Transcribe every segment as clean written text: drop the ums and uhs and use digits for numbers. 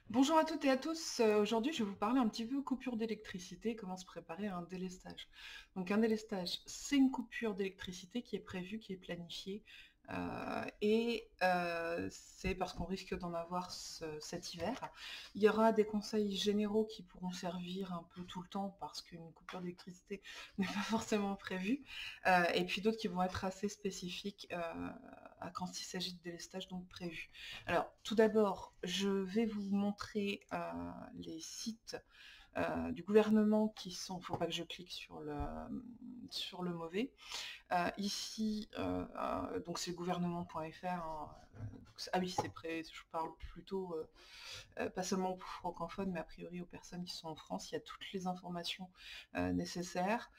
Bonjour à toutes et à tous. Aujourd'hui, je vais vous parler un petit peu coupure d'électricité, comment se préparer à un délestage. Donc un délestage, c'est une coupure d'électricité qui est prévue, qui est planifiée, c'est parce qu'on risque d'en avoir cet hiver. Il y aura des conseils généraux qui pourront servir un peu tout le temps parce qu'une coupure d'électricité n'est pas forcément prévue, et puis d'autres qui vont être assez spécifiques à quand il s'agit de délestage donc prévu. Alors, tout d'abord, je vais vous montrer les sites du gouvernement qui sont... Faut pas que je clique sur le mauvais. Ici, donc c'est gouvernement.fr. Hein, ah oui, c'est prêt. Je parle plutôt pas seulement aux francophones, mais a priori aux personnes qui sont en France. Il y a toutes les informations nécessaires.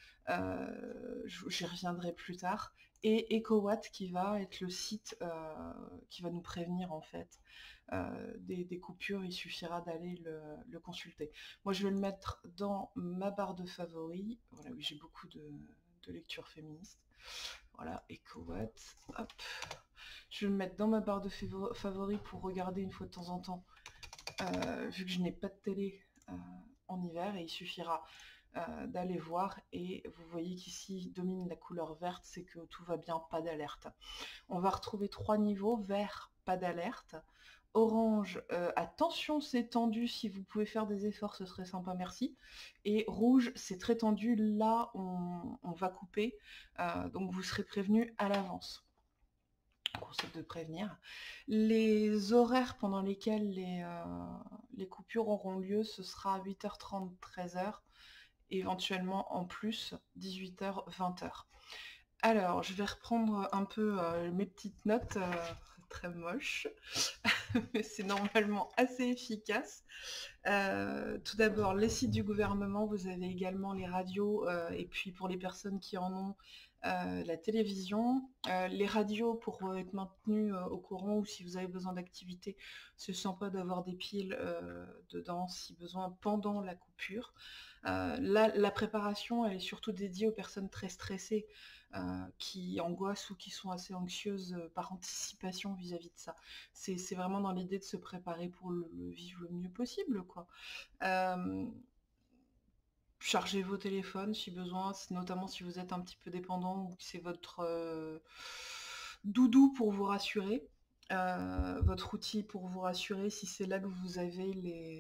J'y reviendrai plus tard. Et EcoWatt qui va être le site qui va nous prévenir en fait des coupures. Il suffira d'aller le consulter. Moi, je vais le mettre dans ma barre de favoris. Voilà, oui, j'ai beaucoup de lectures féministes. Voilà, EcoWatt. Hop. Je vais le mettre dans ma barre de favoris pour regarder une fois de temps en temps, vu que je n'ai pas de télé en hiver, et il suffira d'aller voir, et vous voyez qu'ici domine la couleur verte, c'est que tout va bien, pas d'alerte. On va retrouver trois niveaux: vert, pas d'alerte; orange, attention c'est tendu, si vous pouvez faire des efforts ce serait sympa, merci; et rouge, c'est très tendu, là on va couper, donc vous serez prévenu à l'avance. Concept de prévenir. Les horaires pendant lesquels les coupures auront lieu, ce sera 8h30, 13h, éventuellement en plus 18h, 20h. Alors, je vais reprendre un peu mes petites notes, très moches, mais c'est normalement assez efficace. Tout d'abord, les sites du gouvernement, vous avez également les radios, et puis pour les personnes qui en ont, la télévision. Les radios pour être maintenus au courant, ou si vous avez besoin d'activité, c'est sympa d'avoir des piles dedans si besoin pendant la coupure. La préparation, elle est surtout dédiée aux personnes très stressées, qui angoissent ou qui sont assez anxieuses par anticipation vis-à-vis de ça. C'est vraiment dans l'idée de se préparer pour le vivre le mieux possible, quoi. Euh, Chargez vos téléphones si besoin, notamment si vous êtes un petit peu dépendant ou que c'est votre doudou pour vous rassurer, votre outil pour vous rassurer, si c'est là que vous avez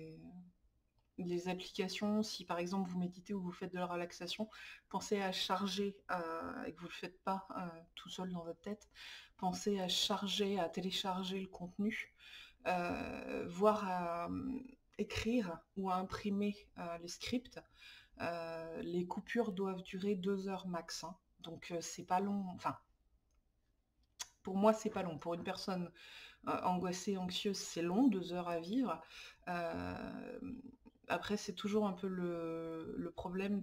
les applications. Si par exemple vous méditez ou vous faites de la relaxation, pensez à charger, et que vous ne le faites pas tout seul dans votre tête, pensez à charger, à télécharger le contenu, voire à écrire ou à imprimer les scripts. Les coupures doivent durer 2 heures max, hein. Donc c'est pas long, enfin pour moi c'est pas long. Pour une personne angoissée, anxieuse, c'est long, 2 heures à vivre. Euh, Après, c'est toujours un peu le problème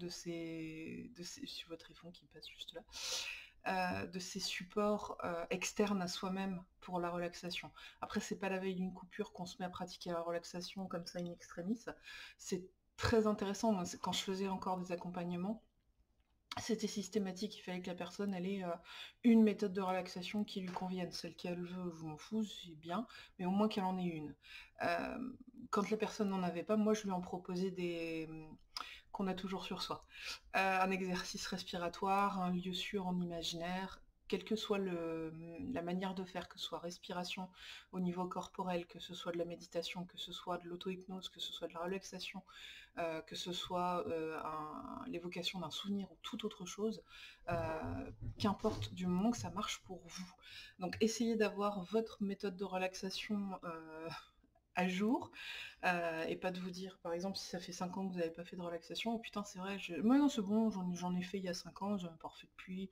sur votre iPhone qui passe juste là, de ces supports externes à soi-même pour la relaxation. Après, c'est pas la veille d'une coupure qu'on se met à pratiquer la relaxation comme ça in extremis. C'est très intéressant. Moi, quand je faisais encore des accompagnements, c'était systématique. Il fallait que la personne elle ait une méthode de relaxation qui lui convienne. Celle qu'elle veut, je m'en fous, c'est bien, mais au moins qu'elle en ait une. Euh, Quand la personne n'en avait pas, moi je lui en proposais des qu'on a toujours sur soi. Un exercice respiratoire, un lieu sûr en imaginaire, quelle que soit la manière de faire, que ce soit respiration au niveau corporel, que ce soit de la méditation, que ce soit de l'auto-hypnose, que ce soit de la relaxation, que ce soit l'évocation d'un souvenir ou toute autre chose, qu'importe, du moment que ça marche pour vous. Donc essayez d'avoir votre méthode de relaxation à jour, et pas de vous dire, par exemple, si ça fait 5 ans que vous n'avez pas fait de relaxation, oh putain c'est vrai, moi non c'est bon, j'en ai fait il y a 5 ans, j'en ai pas refait depuis.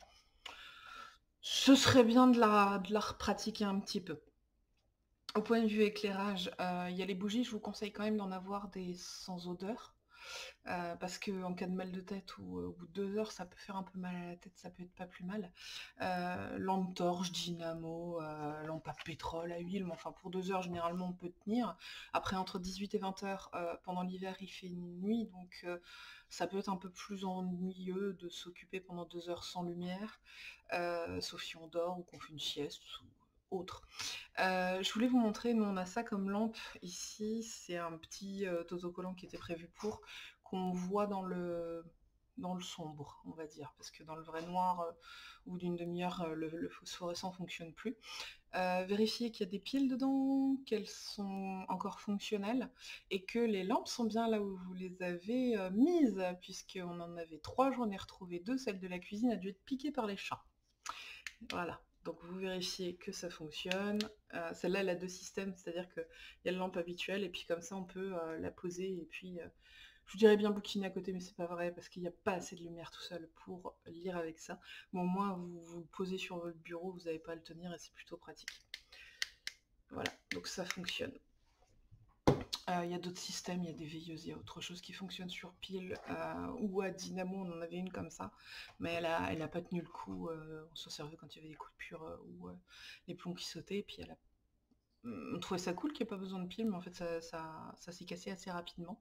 Ce serait bien de la repratiquer un petit peu. Au point de vue éclairage, il y a les bougies, je vous conseille quand même d'en avoir des sans odeur. Parce qu'en cas de mal de tête ou au bout de 2 heures, ça peut faire un peu mal à la tête, ça peut être pas plus mal. Lampe torche, dynamo, lampe à pétrole, à huile, mais enfin pour 2 heures généralement on peut tenir. Après entre 18 et 20 heures, pendant l'hiver il fait nuit, donc ça peut être un peu plus ennuyeux de s'occuper pendant 2 heures sans lumière, sauf si on dort ou qu'on fait une sieste ou autre. Je voulais vous montrer, nous on a ça comme lampe ici, c'est un petit autocollant qui était prévu pour, qu'on voit dans le sombre, on va dire, parce que dans le vrai noir, au bout d'une demi-heure, le phosphorescent fonctionne plus. Vérifiez qu'il y a des piles dedans, qu'elles sont encore fonctionnelles, et que les lampes sont bien là où vous les avez mises, puisqu'on en avait 3, j'en ai retrouvé 2, celle de la cuisine a dû être piquée par les chats. Voilà, donc vous vérifiez que ça fonctionne. Celle-là, elle a 2 systèmes, c'est-à-dire qu'il y a la lampe habituelle, et puis comme ça, on peut la poser, et puis je vous dirais bien bouquiner à côté, mais c'est pas vrai, parce qu'il n'y a pas assez de lumière tout seul pour lire avec ça. Mais au moins, vous le posez sur votre bureau, vous n'avez pas à le tenir, et c'est plutôt pratique. Voilà, donc ça fonctionne. Il y a d'autres systèmes, il y a des veilleuses, il y a autre chose qui fonctionne sur pile ou à dynamo, on en avait une comme ça, mais elle a pas tenu le coup, on s'en servait quand il y avait des coupures ou les plombs qui sautaient, et puis on trouvait ça cool qu'il n'y ait pas besoin de pile, mais en fait ça s'est cassé assez rapidement.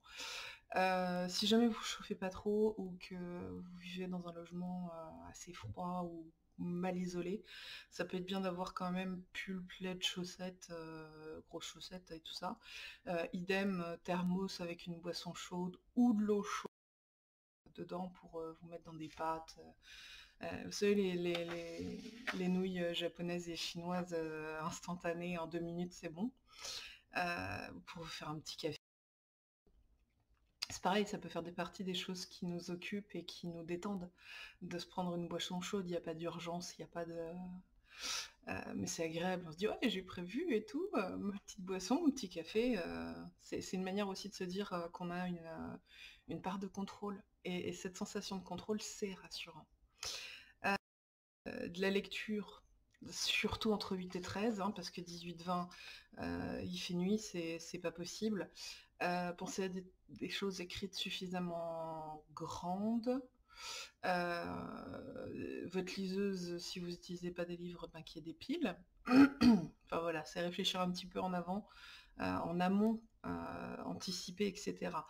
Si jamais vous chauffez pas trop ou que vous vivez dans un logement assez froid ou mal isolé, ça peut être bien d'avoir quand même pull, plaid, chaussettes, grosses chaussettes et tout ça. Idem, thermos avec une boisson chaude ou de l'eau chaude dedans pour vous mettre dans des pâtes. Vous savez, les nouilles japonaises et chinoises instantanées, en 2 minutes c'est bon. Pour vous faire un petit café. C'est pareil, ça peut faire partie des choses qui nous occupent et qui nous détendent. De se prendre une boisson chaude, il n'y a pas d'urgence, il n'y a pas de... mais c'est agréable, on se dit ouais j'ai prévu et tout, ma petite boisson, mon petit café, c'est une manière aussi de se dire qu'on a une part de contrôle. Et cette sensation de contrôle, c'est rassurant. De la lecture, surtout entre 8 et 13, hein, parce que 18-20, il fait nuit, c'est pas possible. Pensez à des choses écrites suffisamment grandes. Votre liseuse, si vous n'utilisez pas des livres, ben, qu'il y ait des piles. Enfin voilà, c'est réfléchir un petit peu en avant, en amont, anticiper, etc.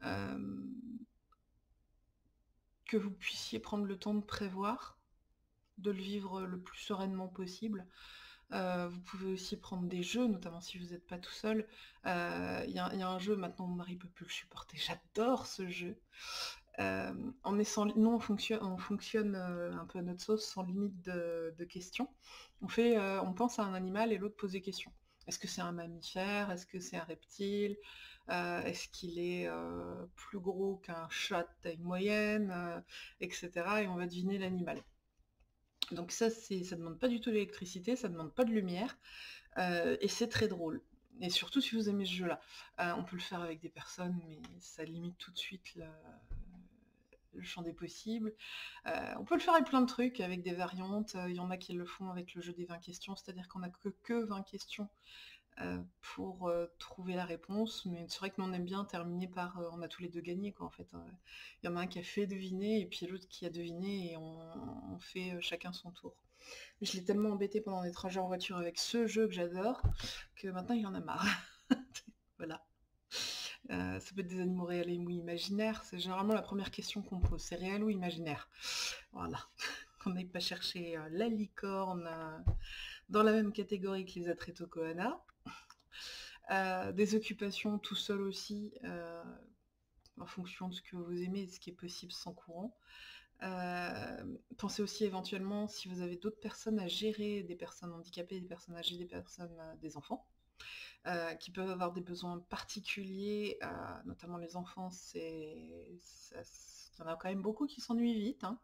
Que vous puissiez prendre le temps de prévoir, de le vivre le plus sereinement possible. Vous pouvez aussi prendre des jeux, notamment si vous n'êtes pas tout seul. Il y a un jeu, maintenant mon mari peut plus le supporter, j'adore ce jeu. Nous on fonctionne un peu à notre sauce, sans limite de questions. On pense à un animal et l'autre pose des questions. Est-ce que c'est un mammifère? Est-ce que c'est un reptile? Est-ce qu'il est plus gros qu'un chat de taille moyenne? Etc. Et on va deviner l'animal. Donc ça demande pas du tout d'électricité, ça demande pas de lumière, et c'est très drôle. Et surtout si vous aimez ce jeu-là. On peut le faire avec des personnes, mais ça limite tout de suite le champ des possibles. On peut le faire avec plein de trucs, avec des variantes. Il y en a qui le font avec le jeu des 20 questions, c'est-à-dire qu'on n'a que 20 questions pour trouver la réponse, mais c'est vrai que nous on aime bien terminer par on a tous les deux gagné quoi en fait. Il y en a un qui a fait deviner et puis l'autre qui a deviné et on fait chacun son tour. Mais je l'ai tellement embêté pendant des trajets en voiture avec ce jeu que j'adore que maintenant il en a marre. Voilà. Ça peut être des animaux réels ou imaginaires, c'est généralement la première question qu'on pose, c'est réel ou imaginaire. Voilà. Qu'on n'aille pas chercher la licorne dans la même catégorie que les Atrétokoana. Des occupations tout seul aussi, en fonction de ce que vous aimez et de ce qui est possible sans courant. Pensez aussi éventuellement si vous avez d'autres personnes à gérer, des personnes handicapées, des personnes âgées, des enfants, qui peuvent avoir des besoins particuliers, notamment les enfants, il y en a quand même beaucoup qui s'ennuient vite, hein.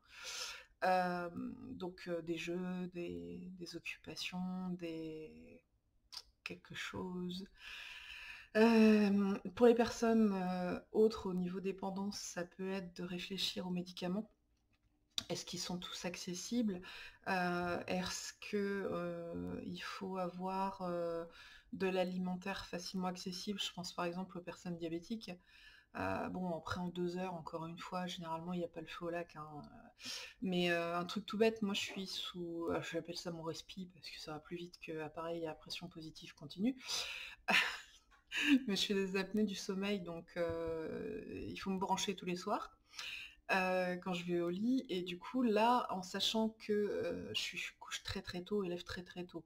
Donc des jeux, des occupations, quelque chose. Pour les personnes autres au niveau dépendance, ça peut être de réfléchir aux médicaments. Est-ce qu'ils sont tous accessibles? Est-ce que il faut avoir de l'alimentaire facilement accessible? Je pense par exemple aux personnes diabétiques. Bon, après en 2 heures, encore une fois, généralement il n'y a pas le feu au lac, hein, mais un truc tout bête, moi je suis sous, j'appelle ça mon respi parce que ça va plus vite qu'appareil à pression positive continue. Mais je fais des apnées du sommeil, donc il faut me brancher tous les soirs quand je vais au lit. Et du coup, là, en sachant que je couche très très tôt et lève très très tôt,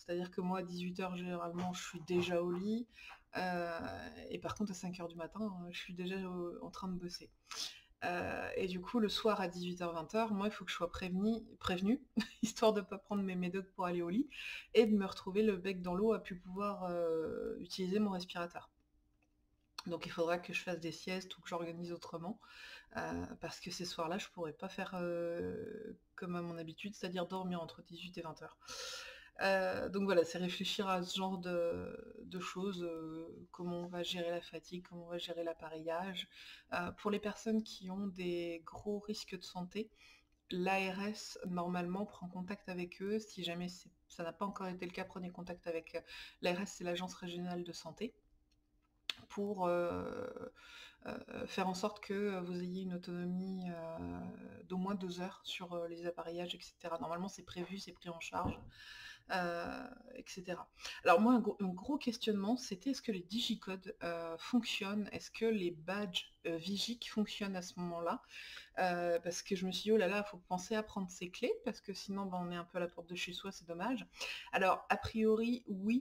C'est-à-dire que moi, à 18 h, généralement, je suis déjà au lit. Et par contre, à 5 h du matin, je suis déjà en train de bosser. Et du coup, le soir à 18 h, 20 h, moi, il faut que je sois prévenue, histoire de ne pas prendre mes médocs pour aller au lit, et de me retrouver le bec dans l'eau à plus pouvoir utiliser mon respirateur. Donc il faudra que je fasse des siestes ou que j'organise autrement, parce que ces soirs-là, je pourrais pas faire comme à mon habitude, c'est-à-dire dormir entre 18 et 20 h. Donc voilà, c'est réfléchir à ce genre de choses, comment on va gérer la fatigue, comment on va gérer l'appareillage. Pour les personnes qui ont des gros risques de santé, l'ARS normalement prend contact avec eux. Si jamais ça n'a pas encore été le cas, prenez contact avec l'ARS, c'est l'Agence régionale de santé, pour faire en sorte que vous ayez une autonomie d'au moins 2 heures sur les appareillages, etc. Normalement, c'est prévu, c'est pris en charge, etc. Alors moi, un gros questionnement, c'était est-ce que les digicodes fonctionnent? Est-ce que les badges Vigic fonctionnent à ce moment-là? Parce que je me suis dit, oh là là, il faut penser à prendre ses clés, parce que sinon, on est un peu à la porte de chez soi, c'est dommage. Alors, a priori, oui,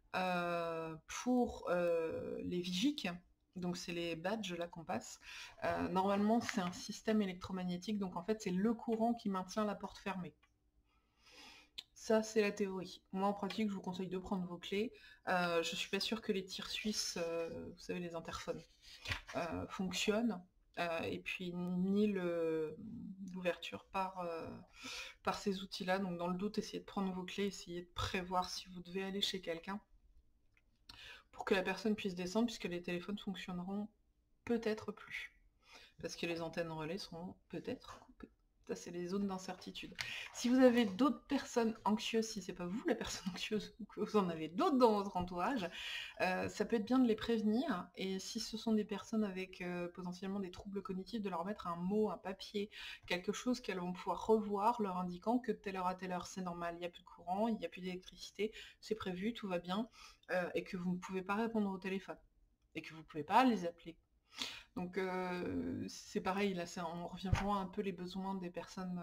pour les Vigic, donc c'est les badges là qu'on passe, normalement c'est un système électromagnétique, donc en fait c'est le courant qui maintient la porte fermée. Ça, c'est la théorie. Moi, en pratique, je vous conseille de prendre vos clés. Je suis pas sûre que les tirs suisses, vous savez, les interphones, fonctionnent. Et puis, ni l'ouverture par ces outils-là. Donc, dans le doute, essayez de prendre vos clés, essayez de prévoir si vous devez aller chez quelqu'un, pour que la personne puisse descendre, puisque les téléphones fonctionneront peut-être plus. Parce que les antennes relais seront peut-être coupées. Ça, c'est les zones d'incertitude. Si vous avez d'autres personnes anxieuses, si c'est pas vous la personne anxieuse, ou que vous en avez d'autres dans votre entourage, ça peut être bien de les prévenir. Et si ce sont des personnes avec potentiellement des troubles cognitifs, de leur mettre un mot, un papier, quelque chose qu'elles vont pouvoir revoir, leur indiquant que de telle heure à telle heure, c'est normal, il n'y a plus de courant, il n'y a plus d'électricité, c'est prévu, tout va bien, et que vous ne pouvez pas répondre au téléphone, et que vous ne pouvez pas les appeler. Donc c'est pareil, là on revient voir un peu les besoins des personnes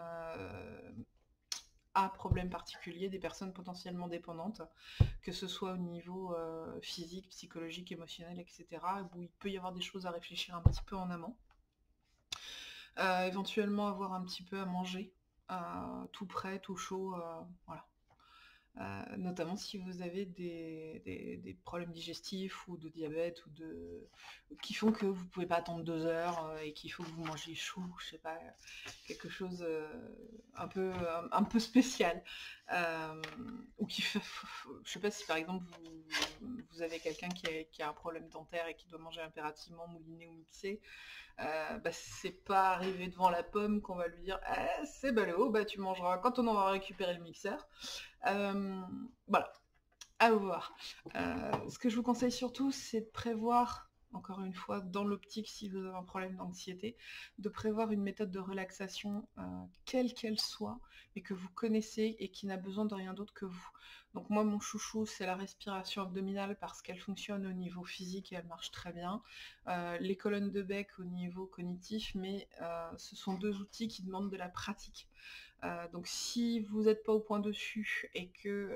à problèmes particuliers, des personnes potentiellement dépendantes, que ce soit au niveau physique, psychologique, émotionnel, etc., où il peut y avoir des choses à réfléchir un petit peu en amont. Éventuellement avoir un petit peu à manger, tout prêt, tout chaud, voilà. Notamment si vous avez des problèmes digestifs ou de diabète qui font que vous ne pouvez pas attendre 2 heures et qu'il faut que vous mangiez chaud, je sais pas, quelque chose un peu spécial. Ou je sais pas si par exemple vous avez quelqu'un qui a un problème dentaire et qui doit manger impérativement mouliné ou mixé. C'est pas arrivé devant la pomme qu'on va lui dire c'est ballot, tu mangeras quand on aura récupéré le mixeur. Voilà, à voir. Ce que je vous conseille surtout, c'est de prévoir, encore une fois, dans l'optique, si vous avez un problème d'anxiété, de prévoir une méthode de relaxation, quelle qu'elle soit, mais que vous connaissez et qui n'a besoin de rien d'autre que vous. Donc moi, mon chouchou, c'est la respiration abdominale parce qu'elle fonctionne au niveau physique et elle marche très bien. Les colonnes de bec au niveau cognitif, mais ce sont 2 outils qui demandent de la pratique. Donc si vous n'êtes pas au point dessus et que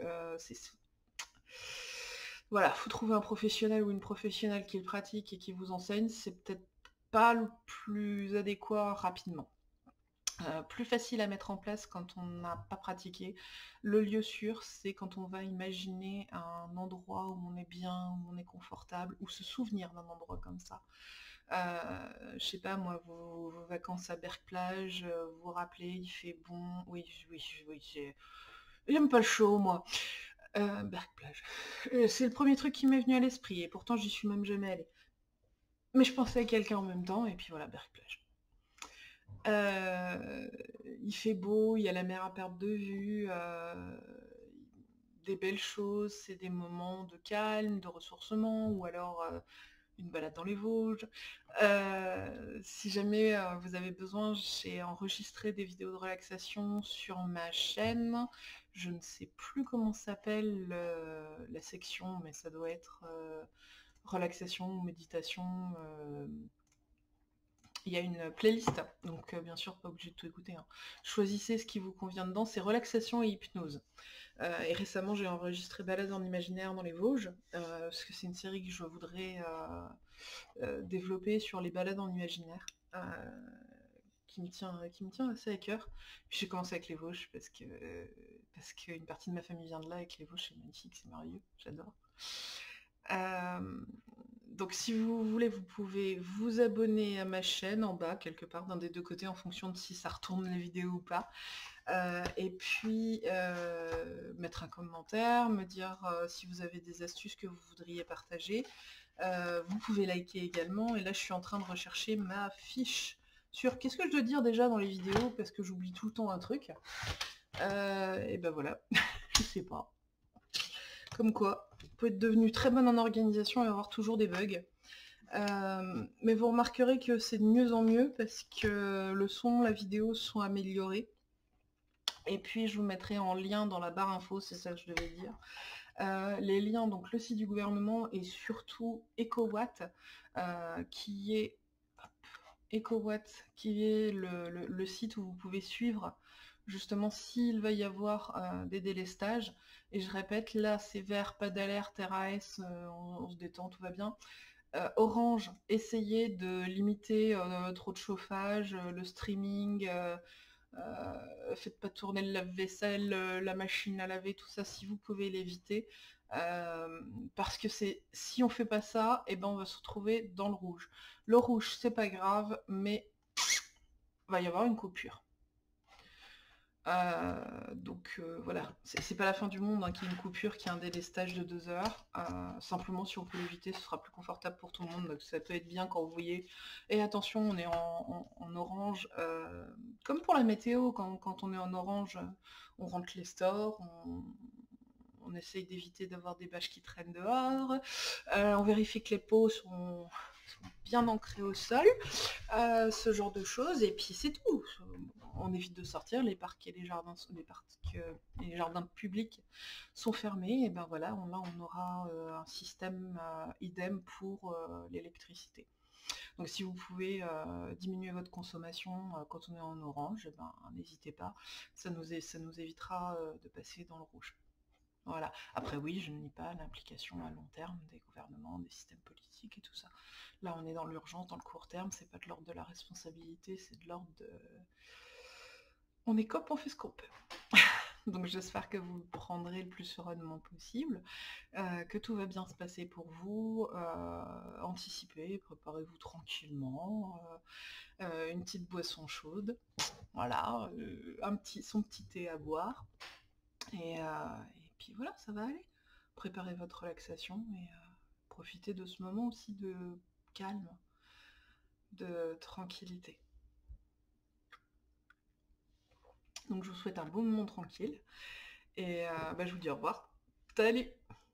voilà, faut trouver un professionnel ou une professionnelle qui le pratique et qui vous enseigne, c'est peut-être pas le plus adéquat rapidement. Plus facile à mettre en place quand on n'a pas pratiqué. Le lieu sûr, c'est quand on va imaginer un endroit où on est bien, où on est confortable, ou se souvenir d'un endroit comme ça. Je sais pas moi, vos vacances à Berck-Plage, vous vous rappelez, il fait bon, oui, j'aime pas le chaud moi. Berck-Plage. C'est le premier truc qui m'est venu à l'esprit, et pourtant j'y suis même jamais allée. Mais je pensais à quelqu'un en même temps, et puis voilà, Berck-Plage. Il fait beau, il y a la mer à perte de vue, des belles choses, c'est des moments de calme, de ressourcement, ou alors une balade dans les Vosges. Si jamais vous avez besoin, j'ai enregistré des vidéos de relaxation sur ma chaîne. Je ne sais plus comment s'appelle la section, mais ça doit être relaxation ou méditation. Il y a une playlist, donc bien sûr pas obligé de tout écouter, hein. Choisissez ce qui vous convient dedans, c'est relaxation et hypnose. Et récemment j'ai enregistré Balade en imaginaire dans les Vosges, parce que c'est une série que je voudrais développer sur les balades en imaginaire, qui me tient assez à cœur. Puis j'ai commencé avec les Vosges parce qu'une partie de ma famille vient de là et que les Vosges c'est magnifique, c'est merveilleux, j'adore. Euh, donc si vous voulez, vous pouvez vous abonner à ma chaîne en bas, quelque part, d'un des deux côtés, en fonction de si ça retourne les vidéos ou pas. Et puis mettre un commentaire, me dire si vous avez des astuces que vous voudriez partager. Vous pouvez liker également, et là je suis en train de rechercher ma fiche sur qu'est-ce que je dois dire déjà dans les vidéos, parce que j'oublie tout le temps un truc. Et ben voilà, je sais pas. Comme quoi, vous pouvez être devenu très bonne en organisation et avoir toujours des bugs. Mais vous remarquerez que c'est de mieux en mieux, parce que le son, la vidéo sont améliorés. Et puis je vous mettrai en lien dans la barre info, c'est ça que je devais dire. Les liens, donc le site du gouvernement et surtout EcoWatt, qui est le site où vous pouvez suivre justement s'il va y avoir des délestages. Et je répète, là c'est vert, pas d'alerte, RAS, on se détend, tout va bien. Orange, essayez de limiter trop de chauffage, le streaming, faites pas tourner le lave-vaisselle, la machine à laver, tout ça, si vous pouvez l'éviter. Parce que si on fait pas ça, et ben on va se retrouver dans le rouge. Le rouge, c'est pas grave, mais va y avoir une coupure. Donc voilà, c'est pas la fin du monde, hein, qu'il y ait une coupure, qu'il y ait un délestage de 2 heures. Simplement, si on peut l'éviter, ce sera plus confortable pour tout le monde. Donc ça peut être bien quand vous voyez. Et attention, on est en orange. Comme pour la météo, quand on est en orange, on rentre les stores, on essaye d'éviter d'avoir des bâches qui traînent dehors. On vérifie que les pots sont bien ancrés au sol, ce genre de choses, et puis c'est tout. On évite de sortir, les parcs et les jardins publics sont fermés, et ben voilà, là on aura un système idem pour l'électricité. Donc si vous pouvez diminuer votre consommation quand on est en orange, eh ben, n'hésitez pas, ça nous évitera de passer dans le rouge. Voilà. Après oui, je ne nie pas l'implication à long terme des gouvernements, des systèmes politiques et tout ça. Là, on est dans l'urgence, dans le court terme, c'est pas de l'ordre de la responsabilité, c'est de l'ordre de... On est cop, on fait ce qu'on peut. Donc j'espère que vous le prendrez le plus sereinement possible, que tout va bien se passer pour vous, anticipez, préparez-vous tranquillement, une petite boisson chaude, voilà, son petit thé à boire, et puis voilà, ça va aller. Préparez votre relaxation et profitez de ce moment aussi de calme, de tranquillité. Donc je vous souhaite un bon moment tranquille et je vous dis au revoir. Salut!